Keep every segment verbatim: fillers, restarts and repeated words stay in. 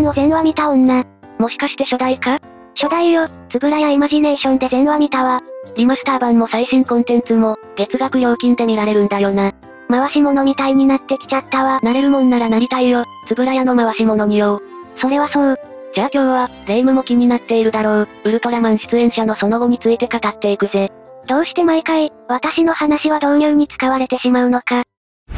を全話見た女。 もしかして初代か？ 初代よ、つぶらやイマジネーションで全話見たわ。 リマスター版も最新コンテンツも、月額料金で見られるんだよな。 回し物みたいになってきちゃったわ。 なれるもんならなりたいよ、つぶらやの回し物によ。 それはそう。 じゃあ今日は、霊夢も気になっているだろう、ウルトラマン出演者のその後について語っていくぜ。 どうして毎回、私の話は導入に使われてしまうのか。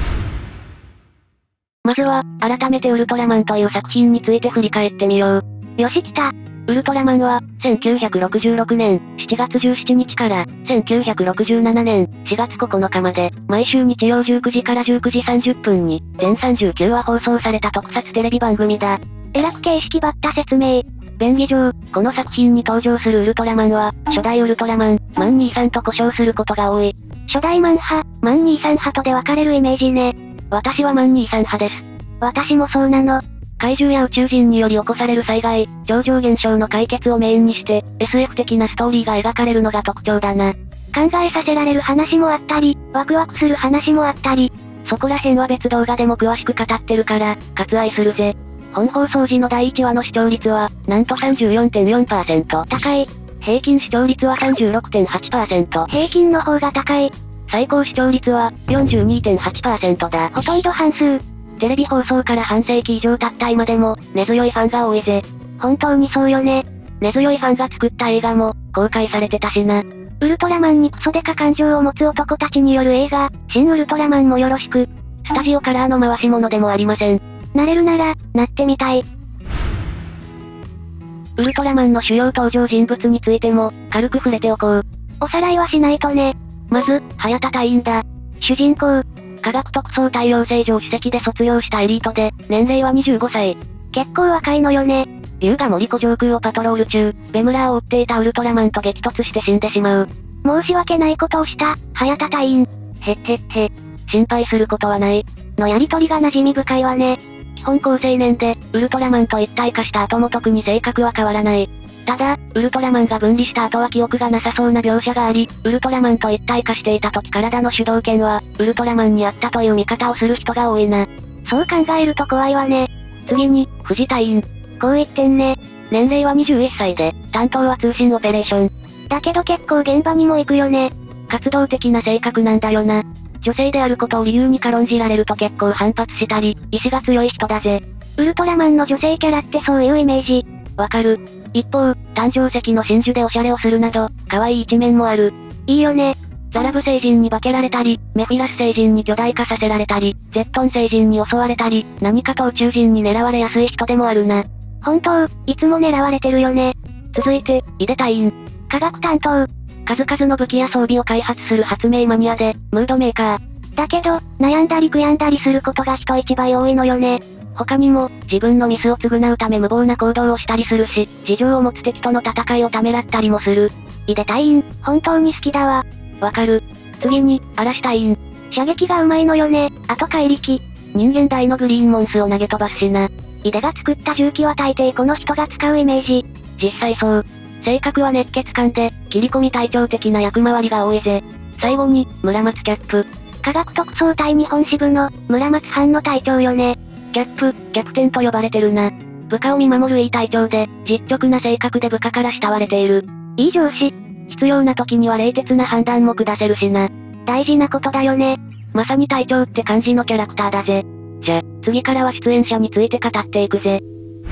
まずは、改めてウルトラマンという作品について振り返ってみよう。 よし来た。 ウルトラマンは、せんきゅうひゃくろくじゅうろくねんしちがつじゅうしちにちから、せんきゅうひゃくろくじゅうななねんしがつここのかまで、毎週日曜じゅうくじからじゅうくじさんじゅっぷんに、全さんじゅうきゅうわ放送された特撮テレビ番組だ。 えらく形式ばった説明。 便宜上、この作品に登場するウルトラマンは、初代ウルトラマン、マン兄さんと呼称することが多い。 初代マン派、マン兄さん派とで分かれるイメージね。 私はマン兄さん派です。 私もそうなの。 怪獣や宇宙人により起こされる災害、超常現象の解決をメインにして、エスエフ 的なストーリーが描かれるのが特徴だな。 考えさせられる話もあったり、ワクワクする話もあったり。 そこら辺は別動画でも詳しく語ってるから、割愛するぜ。本放送時のだいいちわの視聴率は、なんと さんじゅうよんてんよんパーセント。 高い。 平均視聴率は さんじゅうろくてんはちパーセント。 平均の方が高い。 最高視聴率は よんじゅうにてんはちパーセント だ。 ほとんど半数。 テレビ放送から半世紀以上経った今でも、根強いファンが多いぜ。 本当にそうよね。 根強いファンが作った映画も、公開されてたしな。 ウルトラマンにクソデカ感情を持つ男たちによる映画、新ウルトラマンもよろしく。 スタジオカラーの回し物でもありません。 なれるなら、なってみたい。 ウルトラマンの主要登場人物についても、軽く触れておこう。 おさらいはしないとね。 まず、早田隊員だ。 主人公。 科学特捜隊養成所首席で卒業したエリートで、年齢はにじゅうごさい。 結構若いのよね。 優が森湖上空をパトロール中、ベムラーを追っていたウルトラマンと激突して死んでしまう。 申し訳ないことをした、早田隊員。 へっへっへ。心配することはない。 のやりとりが馴染み深いわね。 基本高青年で、ウルトラマンと一体化した後も特に性格は変わらない。ただ、ウルトラマンが分離した後は記憶がなさそうな描写があり、ウルトラマンと一体化していた時体の主導権は、ウルトラマンにあったという見方をする人が多いな。 そう考えると怖いわね。 次に、藤隊員。 こう言ってんね。 年齢はにじゅういっさいで、担当は通信オペレーション。 だけど結構現場にも行くよね。 活動的な性格なんだよな。女性であることを理由に軽んじられると結構反発したり、意志が強い人だぜ。 ウルトラマンの女性キャラってそういうイメージ。 わかる。一方、誕生石の真珠でオシャレをするなど、可愛い一面もある。 いいよね。 ザラブ星人に化けられたり、メフィラス星人に巨大化させられたり、ゼットン星人に襲われたり、何かと宇宙人に狙われやすい人でもあるな。 本当、いつも狙われてるよね。 続いて、井出隊員。 科学担当。 数々の武器や装備を開発する発明マニアで、ムードメーカー。 だけど、悩んだり悔やんだりすることが人一倍多いのよね。 他にも、自分のミスを償うため無謀な行動をしたりするし、事情を持つ敵との戦いをためらったりもする。 井出隊員、本当に好きだわ。 わかる。次に、嵐隊員。 射撃が上手いのよね、あと怪力。 人間大のグリーンモンスを投げ飛ばすしな。 井出が作った銃器は大抵この人が使うイメージ。 実際そう。性格は熱血漢で、切り込み隊長的な役回りが多いぜ。最後に、村松キャップ。 科学特捜隊日本支部の、村松班の隊長よね。 キャップ、キャプテンと呼ばれてるな。部下を見守るいい隊長で、実直な性格で部下から慕われている。 いい上司。 必要な時には冷徹な判断も下せるしな。 大事なことだよね。 まさに隊長って感じのキャラクターだぜ。じゃ、次からは出演者について語っていくぜ。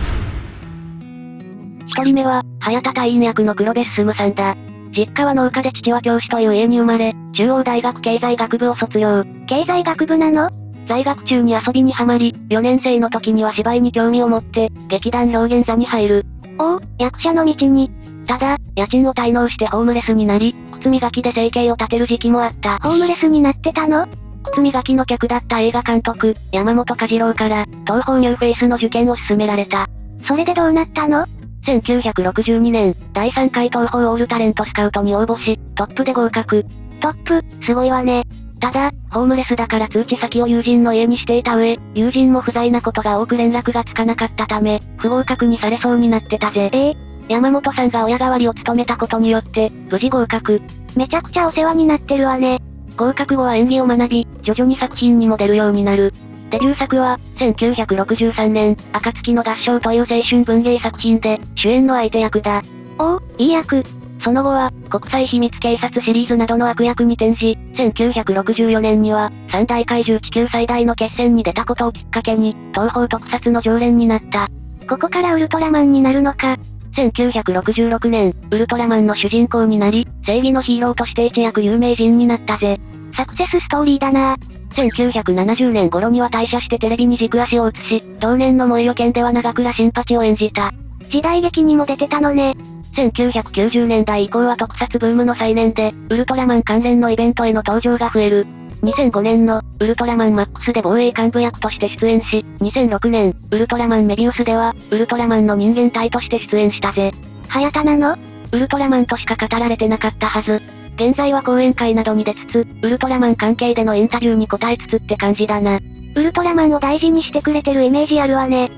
一人目は、早田隊員役の黒部進さんだ。実家は農家で父は教師という家に生まれ、中央大学経済学部を卒業。 経済学部なの？ 在学中に遊びにはまり、よねん生の時には芝居に興味を持って、劇団表現座に入る。 おお、役者の道に。 ただ、家賃を滞納してホームレスになり、靴磨きで生計を立てる時期もあった。 ホームレスになってたの？ 靴磨きの客だった映画監督、山本和郎から、東宝ニューフェイスの受験を勧められた。 それでどうなったの？ せんきゅうひゃくろくじゅうにねん、だいさんかい東宝オールタレントスカウトに応募し、トップで合格。 トップ、すごいわね。 ただ、ホームレスだから通知先を友人の家にしていた上、友人も不在なことが多く連絡がつかなかったため、不合格にされそうになってたぜ。 ええー、 山本さんが親代わりを務めたことによって、無事合格。 めちゃくちゃお世話になってるわね。 合格後は演技を学び、徐々に作品にも出るようになる。 デビュー作は、せんきゅうひゃくろくじゅうさんねん、暁の合唱という青春文芸作品で、主演の相手役だ。 おお、いい役。 その後は、国際秘密警察シリーズなどの悪役に転じ、せんきゅうひゃくろくじゅうよねんには、三大怪獣地球最大の決戦に出たことをきっかけに、東宝特撮の常連になった。 ここからウルトラマンになるのか。 せんきゅうひゃくろくじゅうろくねん、ウルトラマンの主人公になり、正義のヒーローとして一躍有名人になったぜ。 サクセスストーリーだな。 せんきゅうひゃくななじゅうねん頃には退社してテレビに軸足を移し、同年の燃えよ剣では長倉新八を演じた。 時代劇にも出てたのね。 せんきゅうひゃくきゅうじゅうねんだい以降は特撮ブームの再燃で、ウルトラマン関連のイベントへの登場が増える。にせんごねんの、ウルトラマンマックスで防衛幹部役として出演し、にせんろくねん、ウルトラマンメビウスでは、ウルトラマンの人間体として出演したぜ。 はやたなの？ ウルトラマンとしか語られてなかったはず。現在は講演会などに出つつ、ウルトラマン関係でのインタビューに答えつつって感じだな。 ウルトラマンを大事にしてくれてるイメージあるわね。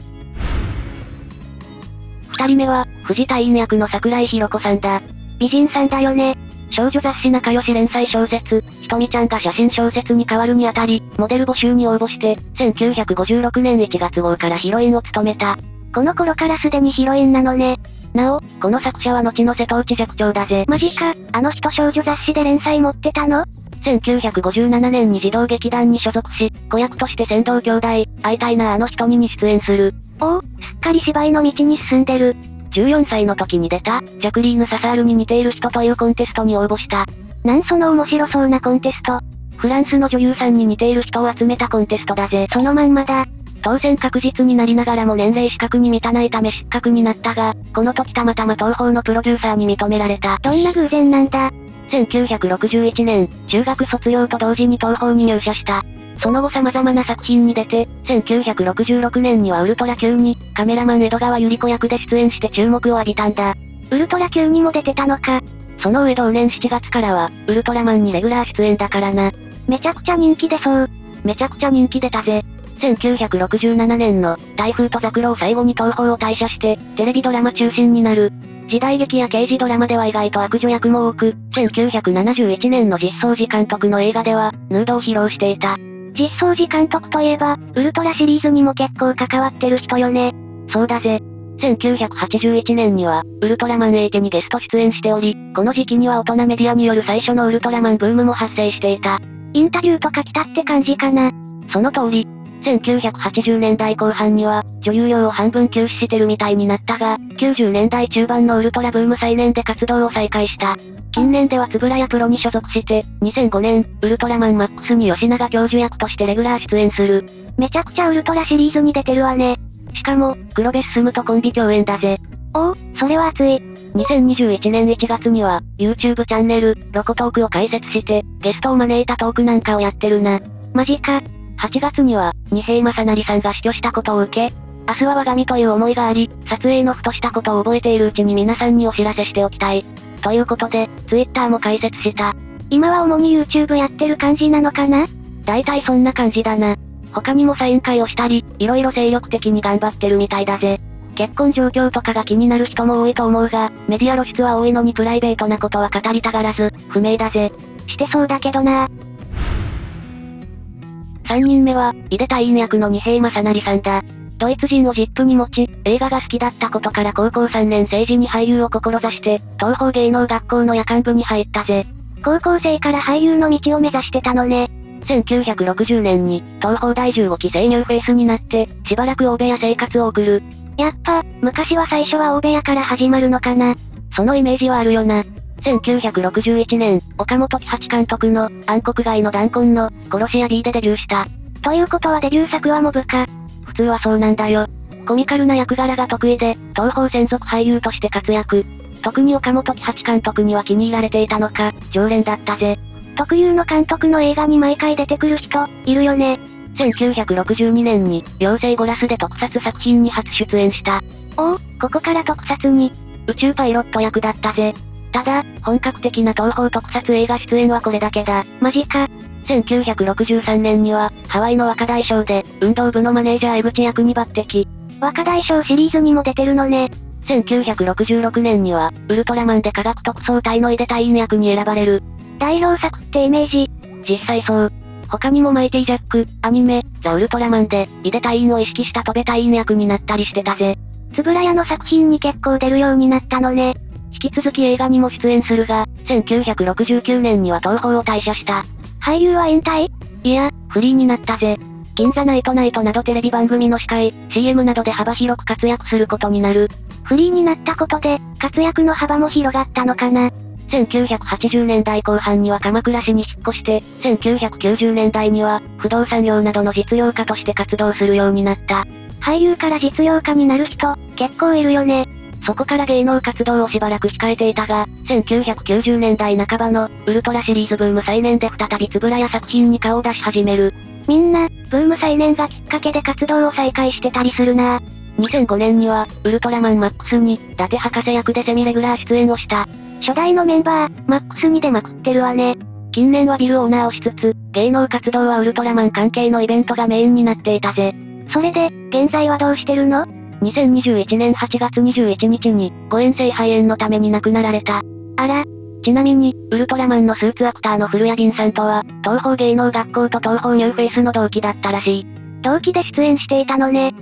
二人目は、藤田院役の桜井弘子さんだ。 美人さんだよね。 少女雑誌仲良し連載小説、ひとみちゃんが写真小説に変わるにあたり、モデル募集に応募して、せんきゅうひゃくごじゅうろくねんいちがつ号からヒロインを務めた。 この頃からすでにヒロインなのね。 なお、この作者は後の瀬戸内寂聴だぜ。 マジか、あの人少女雑誌で連載持ってたの？ せんきゅうひゃくごじゅうななねんに児童劇団に所属し、子役として仙道兄弟、会いたいなあの人にに出演する。 おお、すっかり芝居の道に進んでる。 じゅうよんさいの時に出た、ジャクリーヌ・ササールに似ている人というコンテストに応募した。 なんその面白そうなコンテスト。 フランスの女優さんに似ている人を集めたコンテストだぜ。 そのまんまだ。 当選確実になりながらも年齢資格に満たないため失格になったが、この時たまたま東宝のプロデューサーに認められた。 どんな偶然なんだ。 せんきゅうひゃくろくじゅういちねん、中学卒業と同時に東宝に入社した。その後様々な作品に出て、せんきゅうひゃくろくじゅうろくねんにはウルトラ Q に、カメラマン江戸川百合子役で出演して注目を浴びたんだ。 ウルトラ Q にも出てたのか。 その上同年しちがつからは、ウルトラマンにレギュラー出演だからな。 めちゃくちゃ人気出そう。 めちゃくちゃ人気出たぜ。せんきゅうひゃくろくじゅうななねんの、台風とザクロを最後に東宝を退社して、テレビドラマ中心になる。時代劇や刑事ドラマでは意外と悪女役も多く、せんきゅうひゃくななじゅういちねんの実相寺監督の映画では、ヌードを披露していた。 実相寺監督といえば、ウルトラシリーズにも結構関わってる人よね。 そうだぜ。せんきゅうひゃくはちじゅういちねんには、ウルトラマンエイテにゲスト出演しており、この時期には大人メディアによる最初のウルトラマンブームも発生していた。 インタビューとか来たって感じかな。 その通り。せんきゅうひゃくはちじゅうねんだいこう半には、女優業を半分休止してるみたいになったが、きゅうじゅうねんだい中盤のウルトラブーム再燃で活動を再開した。近年では円谷プロに所属して、にせんごねん、ウルトラマンマックスに吉永教授役としてレギュラー出演する。 めちゃくちゃウルトラシリーズに出てるわね。 しかも、黒部進とコンビ共演だぜ。 おお、それは熱い。 にせんにじゅういちねんいちがつには、YouTube チャンネル、ロコトークを開設して、ゲストを招いたトークなんかをやってるな。 マジか。 はちがつには、二平正成さんが死去したことを受け、明日は我が身という思いがあり、撮影のふとしたことを覚えているうちに皆さんにお知らせしておきたい。ということで、Twitter も開設した。 今は主に YouTube やってる感じなのかな？ 大体そんな感じだな。他にもサイン会をしたり、いろいろ精力的に頑張ってるみたいだぜ。結婚状況とかが気になる人も多いと思うが、メディア露出は多いのにプライベートなことは語りたがらず、不明だぜ。 してそうだけどな。 さんにんめは、井出隊員役の二平正成さんだ。ドイツ人をジップに持ち、映画が好きだったことから高校さんねん生時に俳優を志して、東宝芸能学校の夜間部に入ったぜ。 高校生から俳優の道を目指してたのね。 せんきゅうひゃくろくじゅうねんに、東宝だいじゅうごき生乳フェイスになって、しばらく大部屋生活を送る。 やっぱ、昔は最初は大部屋から始まるのかな。 そのイメージはあるよな。せんきゅうひゃくろくじゅういちねん、岡本喜八監督の、暗黒街の弾痕の、殺し屋 B でデビューした。 ということはデビュー作はモブか。 普通はそうなんだよ。コミカルな役柄が得意で、東宝専属俳優として活躍。特に岡本喜八監督には気に入られていたのか、常連だったぜ。 特有の監督の映画に毎回出てくる人、いるよね。 せんきゅうひゃくろくじゅうにねんに、妖精ゴラスで特撮作品に初出演した。 おお、ここから特撮に。 宇宙パイロット役だったぜ。ただ、本格的な東宝特撮映画出演はこれだけだ。 マジか。 せんきゅうひゃくろくじゅうさんねんには、ハワイの若大将で、運動部のマネージャー江口役に抜擢。 若大将シリーズにも出てるのね。 せんきゅうひゃくろくじゅうろくねんには、ウルトラマンで科学特捜隊の井出隊員役に選ばれる。 代表作ってイメージ。 実際そう。 他にもマイティジャック、アニメ、ザ・ウルトラマンで、イデ隊員を意識した戸部隊員役になったりしてたぜ。 円谷の作品に結構出るようになったのね。 引き続き映画にも出演するが、せんきゅうひゃくろくじゅうきゅうねんには東宝を退社した。 俳優は引退？ いや、フリーになったぜ。銀座ナイトナイトなどテレビ番組の司会、シーエム などで幅広く活躍することになる。 フリーになったことで、活躍の幅も広がったのかな。 せんきゅうひゃくはちじゅうねんだいこう半には鎌倉市に引っ越して、せんきゅうひゃくきゅうじゅうねんだいには、不動産業などの実業家として活動するようになった。 俳優から実業家になる人、結構いるよね。 そこから芸能活動をしばらく控えていたが、せんきゅうひゃくきゅうじゅうねんだいなかばの、ウルトラシリーズブーム再燃で再び円谷作品に顔を出し始める。 みんな、ブーム再燃がきっかけで活動を再開してたりするな。 にせんごねんには、ウルトラマンマックスに、伊達博士役でセミレギュラー出演をした。 初代のメンバー、マックスに出まくってるわね。 近年はビルオーナーをしつつ、芸能活動はウルトラマン関係のイベントがメインになっていたぜ。 それで、現在はどうしてるの？ にせんにじゅういちねんはちがつにじゅういちにちに、誤嚥性肺炎のために亡くなられた。 あら。 ちなみに、ウルトラマンのスーツアクターの古谷銀さんとは、東宝芸能学校と東宝ニューフェイスの同期だったらしい。 同期で出演していたのね。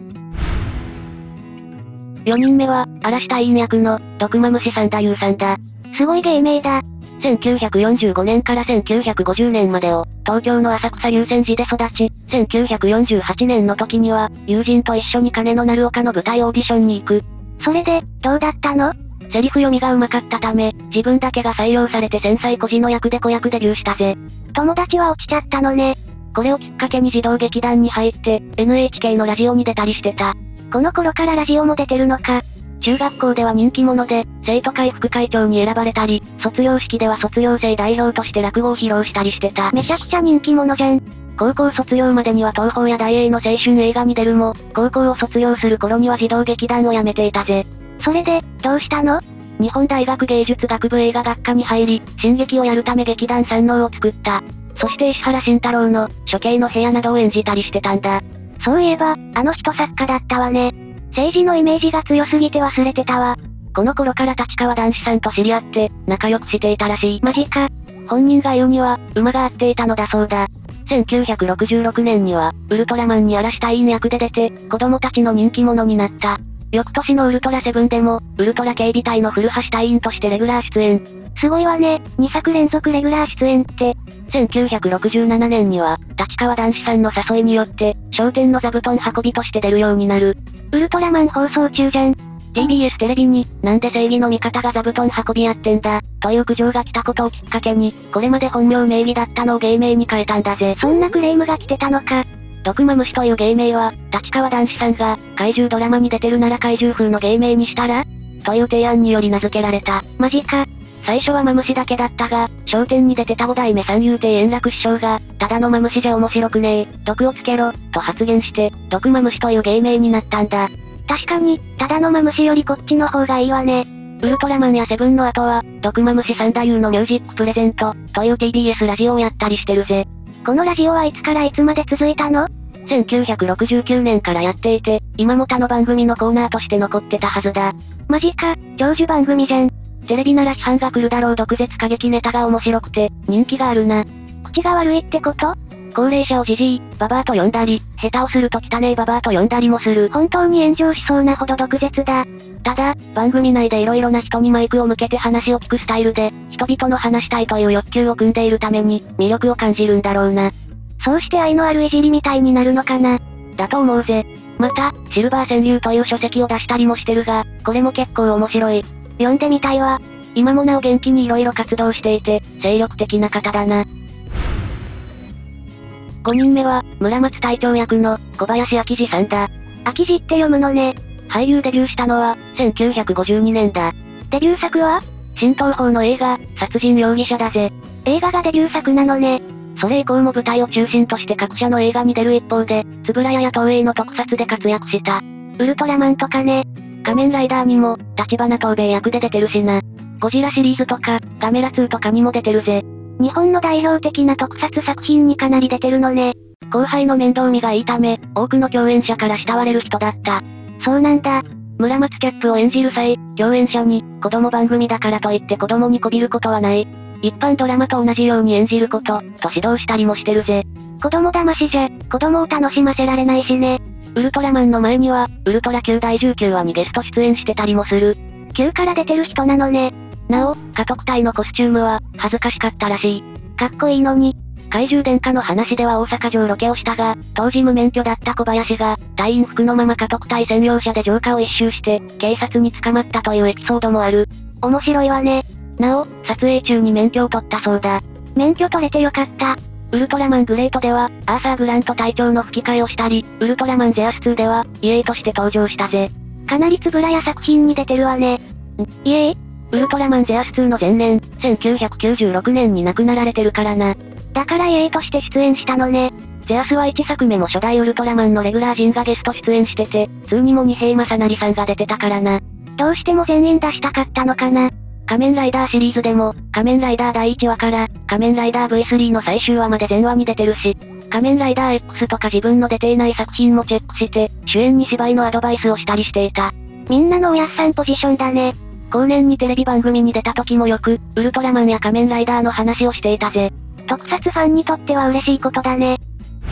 よにんめは、嵐隊員役の、毒マムシ三田優さんだ。 すごい芸名だ。 せんきゅうひゃくよんじゅうごねんからせんきゅうひゃくごじゅうねんまでを、東京の浅草優泉寺で育ち、せんきゅうひゃくよんじゅうはちねんの時には、友人と一緒に金のなる丘の舞台オーディションに行く。 それで、どうだったの？ セリフ読みが上手かったため、自分だけが採用されて繊細孤児の役で子役デビューしたぜ。 友達は落ちちゃったのね。 これをきっかけに児童劇団に入って、エヌエイチケー のラジオに出たりしてた。 この頃からラジオも出てるのか。 中学校では人気者で、生徒会副会長に選ばれたり、卒業式では卒業生代表として落語を披露したりしてた。 めちゃくちゃ人気者じゃん。 高校卒業までには東宝や大映の青春映画に出るも、高校を卒業する頃には児童劇団を辞めていたぜ。 それで、どうしたの？ 日本大学芸術学部映画学科に入り、新劇をやるため劇団三能を作った。そして石原慎太郎の、処刑の部屋などを演じたりしてたんだ。 そういえば、あの人作家だったわね。政治のイメージが強すぎて忘れてたわ。 この頃から立川談志さんと知り合って、仲良くしていたらしい。 マジか。 本人が言うには、馬が合っていたのだそうだ。せんきゅうひゃくろくじゅうろくねんには、ウルトラマンに嵐隊員役で出て、子供たちの人気者になった。翌年のウルトラセブンでも、ウルトラ警備隊の古橋隊員としてレギュラー出演。 すごいわね、にさく連続レギュラー出演って。 せんきゅうひゃくろくじゅうななねんには、立川談志さんの誘いによって、笑点の座布団運びとして出るようになる。 ウルトラマン放送中じゃん。 ティービーエス テレビに、なんで正義の味方が座布団運びやってんだ、という苦情が来たことをきっかけに、これまで本名名義だったのを芸名に変えたんだぜ。 そんなクレームが来てたのか。 毒マムシという芸名は、立川談志さんが、怪獣ドラマに出てるなら怪獣風の芸名にしたらという提案により名付けられた。 マジか。 最初はマムシだけだったが、笑点に出てた五代目三遊亭円楽師匠が、ただのマムシじゃ面白くねえ、毒をつけろ、と発言して、毒マムシという芸名になったんだ。 確かに、ただのマムシよりこっちの方がいいわね。 ウルトラマンやセブンの後は、毒マムシ三太夫のミュージックプレゼント、という ティービーエス ラジオをやったりしてるぜ。 このラジオはいつからいつまで続いたの？ せんきゅうひゃくろくじゅうきゅうねんからやっていて、今も他の番組のコーナーとして残ってたはずだ。 マジか、長寿番組じゃん。 テレビなら批判が来るだろう毒舌過激ネタが面白くて、人気があるな。 口が悪いってこと？ 高齢者をジジイ、ババアと呼んだり、下手をすると汚えババアと呼んだりもする。 本当に炎上しそうなほど毒舌だ。 ただ、番組内で色々な人にマイクを向けて話を聞くスタイルで、人々の話したいという欲求を組んでいるために、魅力を感じるんだろうな。 そうして愛のあるいじりみたいになるのかな。 だと思うぜ。また、シルバー川柳という書籍を出したりもしてるが、これも結構面白い。 読んでみたいわ。 今もなお元気に色々活動していて、精力的な方だな。ごにんめは、村松隊長役の、小林明治さんだ。 明治って読むのね。 俳優デビューしたのは、せんきゅうひゃくごじゅうにねんだ。 デビュー作は？ 新東宝の映画、殺人容疑者だぜ。 映画がデビュー作なのね。 それ以降も舞台を中心として各社の映画に出る一方で、円谷や東映の特撮で活躍した。 ウルトラマンとかね。 仮面ライダーにも、立花東兵衛役で出てるしな。ゴジラシリーズとか、ガメラツーとかにも出てるぜ。 日本の代表的な特撮作品にかなり出てるのね。 後輩の面倒見がいいため、多くの共演者から慕われる人だった。 そうなんだ。 村松キャップを演じる際、共演者に、子供番組だからといって子供にこびることはない。 一般ドラマと同じように演じること、と指導したりもしてるぜ。 子供騙しじゃ、子供を楽しませられないしね。 ウルトラマンの前には、ウルトラ Q だいじゅうきゅうわにゲスト出演してたりもする。 Q から出てる人なのね。 なお、家督隊のコスチュームは、恥ずかしかったらしい。 かっこいいのに。 怪獣殿下の話では大阪城ロケをしたが、当時無免許だった小林が、隊員服のまま家督隊専用車で城下を一周して、警察に捕まったというエピソードもある。 面白いわね。 なお、撮影中に免許を取ったそうだ。 免許取れてよかった。 ウルトラマングレートでは、アーサー・グラント隊長の吹き替えをしたり、ウルトラマンゼアスツーでは、イエーイとして登場したぜ。 かなりつぶらや作品に出てるわね。ん、イエーイ？ ウルトラマンゼアスツーの前年、せんきゅうひゃくきゅうじゅうろくねんに亡くなられてるからな。 だからイエーイとして出演したのね。 ゼアスはいちさくめも初代ウルトラマンのレギュラー陣がゲスト出演してて、ににも二平正成さんが出てたからな。 どうしても全員出したかったのかな。 仮面ライダーシリーズでも、仮面ライダーだいいちわから、仮面ライダー ブイスリー の最終話まで全話に出てるし、仮面ライダー X とか自分の出ていない作品もチェックして、主演に芝居のアドバイスをしたりしていた。 みんなのおやっさんポジションだね。 後年にテレビ番組に出た時もよく、ウルトラマンや仮面ライダーの話をしていたぜ。 特撮ファンにとっては嬉しいことだね。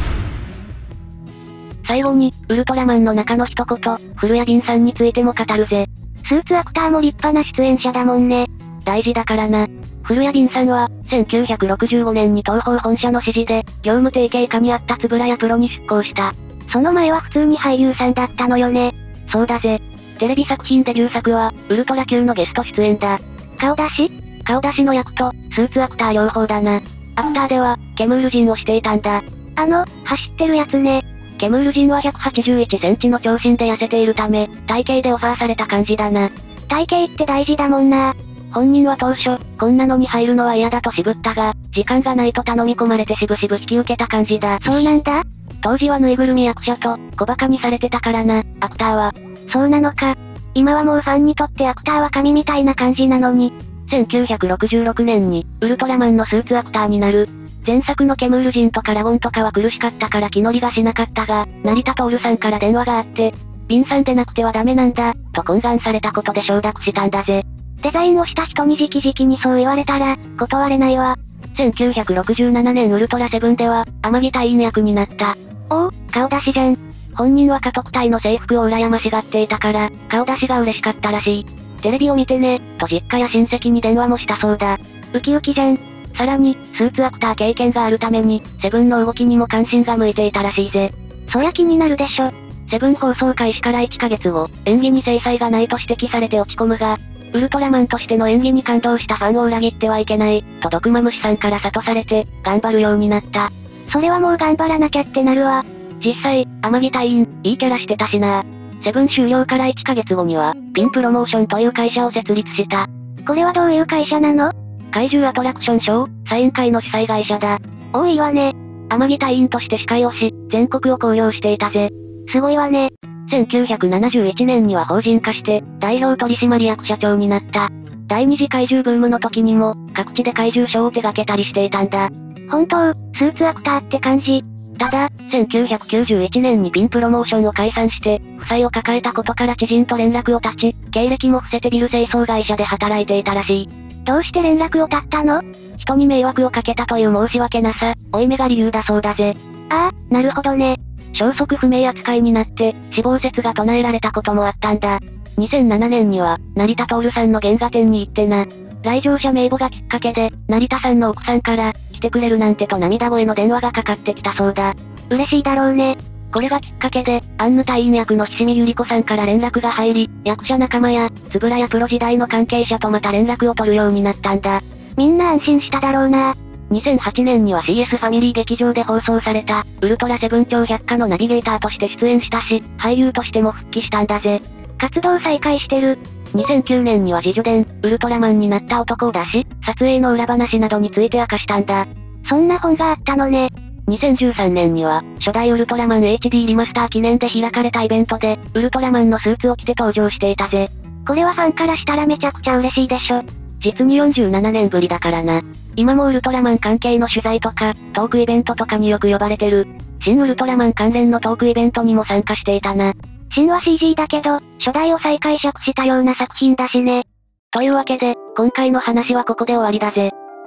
最後に、ウルトラマンの中の一言、古谷敏さんについても語るぜ。 スーツアクターも立派な出演者だもんね。 大事だからな。古谷敏さんは、せんきゅうひゃくろくじゅうごねんに東宝本社の指示で、業務提携下にあった円谷プロに出向した。 その前は普通に俳優さんだったのよね。 そうだぜ。テレビ作品デビュー作は、ウルトラ Q のゲスト出演だ。 顔出し？ 顔出しの役と、スーツアクター両方だな。アクターでは、ケムール人をしていたんだ。 あの、走ってるやつね。 ケムール人はひゃくはちじゅういちセンチの長身で痩せているため、体型でオファーされた感じだな。 体型って大事だもんな。 本人は当初、こんなのに入るのは嫌だと渋ったが、時間がないと頼み込まれてしぶしぶ引き受けた感じだ。 そうなんだ？ 当時はぬいぐるみ役者と、小馬鹿にされてたからな、アクターは。 そうなのか。今はもうファンにとってアクターは神みたいな感じなのに。 せんきゅうひゃくろくじゅうろくねんに、ウルトラマンのスーツアクターになる。前作のケムール人とかラゴンとかは苦しかったから気乗りがしなかったが、成田徹さんから電話があって、ビンさんでなくてはダメなんだ、と懇願されたことで承諾したんだぜ。 デザインをした人に直々にそう言われたら、断れないわ。 せんきゅうひゃくろくじゅうななねんウルトラセブンでは、天城隊員役になった。 おお、顔出しじゃん。 本人は家督隊の制服を羨ましがっていたから、顔出しが嬉しかったらしい。テレビを見てね、と実家や親戚に電話もしたそうだ。 ウキウキじゃん。 さらに、スーツアクター経験があるために、セブンの動きにも関心が向いていたらしいぜ。 そりゃ気になるでしょ。 セブン放送開始からいっかげつご、演技に精彩がないと指摘されて落ち込むが、ウルトラマンとしての演技に感動したファンを裏切ってはいけない、と毒マムシさんから諭されて、頑張るようになった。 それはもう頑張らなきゃってなるわ。 実際、天城隊員、いいキャラしてたしな。セブン終了からいっかげつごには、ピンプロモーションという会社を設立した。 これはどういう会社なの？ 怪獣アトラクションショー、サイン会の主催会社だ。 多いわね。 天城隊員として司会をし、全国を公用していたぜ。 すごいわね。 せんきゅうひゃくななじゅういちねんには法人化して、代表取締役社長になった。第二次怪獣ブームの時にも、各地で怪獣ショーを手掛けたりしていたんだ。 本当、スーツアクターって感じ。 ただ、せんきゅうひゃくきゅうじゅういちねんにピンプロモーションを解散して、負債を抱えたことから知人と連絡を絶ち、経歴も伏せてビル清掃会社で働いていたらしい。 どうして連絡を絶ったの？ 人に迷惑をかけたという申し訳なさ、負い目が理由だそうだぜ。 ああ、なるほどね。 消息不明扱いになって、死亡説が唱えられたこともあったんだ。にせんななねんには、成田徹さんの原画展に行ってな。来場者名簿がきっかけで、成田さんの奥さんから、来てくれるなんてと涙声の電話がかかってきたそうだ。 嬉しいだろうね。 これがきっかけで、アンヌ隊員役の菱見ゆり子さんから連絡が入り、役者仲間や、つぶらやプロ時代の関係者とまた連絡を取るようになったんだ。 みんな安心しただろうな。 にせんはちねんには シーエス ファミリー劇場で放送された、ウルトラセブン超百科のナビゲーターとして出演したし、俳優としても復帰したんだぜ。 活動再開してる。 にせんきゅうねんには自叙伝、ウルトラマンになった男を出し、撮影の裏話などについて明かしたんだ。 そんな本があったのね。 にせんじゅうさんねんには、初代ウルトラマン エイチディー リマスター記念で開かれたイベントで、ウルトラマンのスーツを着て登場していたぜ。 これはファンからしたらめちゃくちゃ嬉しいでしょ。 実によんじゅうななねんぶりだからな。今もウルトラマン関係の取材とか、トークイベントとかによく呼ばれてる。新ウルトラマン関連のトークイベントにも参加していたな。 新は シージー だけど、初代を再解釈したような作品だしね。 というわけで、今回の話はここで終わりだぜ。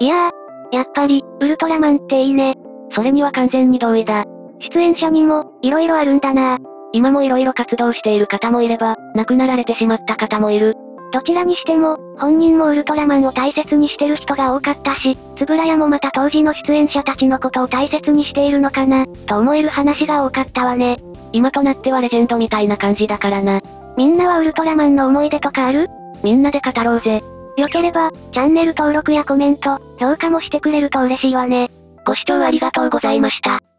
いやー、やっぱり、ウルトラマンっていいね。 それには完全に同意だ。 出演者にも、色々あるんだな。 今も色々活動している方もいれば、亡くなられてしまった方もいる。 どちらにしても、本人もウルトラマンを大切にしてる人が多かったし、つぶらやもまた当時の出演者たちのことを大切にしているのかな、と思える話が多かったわね。 今となってはレジェンドみたいな感じだからな。 みんなはウルトラマンの思い出とかある？ みんなで語ろうぜ。 よければ、チャンネル登録やコメント、評価もしてくれると嬉しいわね。 ご視聴ありがとうございました。